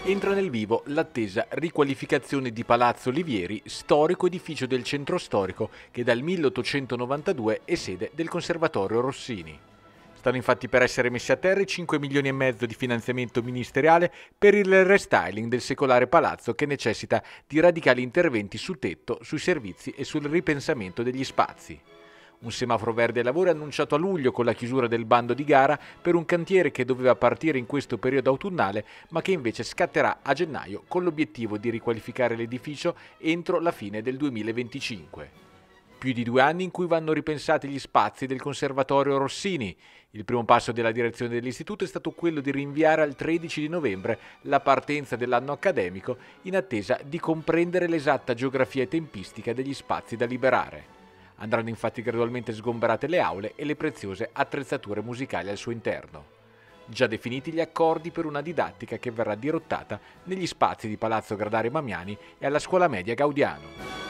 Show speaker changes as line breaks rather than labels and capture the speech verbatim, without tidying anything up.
Entra nel vivo l'attesa riqualificazione di Palazzo Olivieri, storico edificio del centro storico che dal milleottocentonovantadue è sede del Conservatorio Rossini. Stanno infatti per essere messi a terra i cinque milioni e mezzo di finanziamento ministeriale per il restyling del secolare palazzo che necessita di radicali interventi sul tetto, sui servizi e sul ripensamento degli spazi. Un semaforo verde ai lavori annunciato a luglio con la chiusura del bando di gara per un cantiere che doveva partire in questo periodo autunnale ma che invece scatterà a gennaio con l'obiettivo di riqualificare l'edificio entro la fine del duemilaventicinque. Più di due anni in cui vanno ripensati gli spazi del Conservatorio Rossini. Il primo passo della direzione dell'istituto è stato quello di rinviare al tredici di novembre la partenza dell'anno accademico in attesa di comprendere l'esatta geografia e tempistica degli spazi da liberare. Andranno infatti gradualmente sgomberate le aule e le preziose attrezzature musicali al suo interno. Già definiti gli accordi per una didattica che verrà dirottata negli spazi di Palazzo Gradare Mamiani e alla Scuola Media Gaudiano.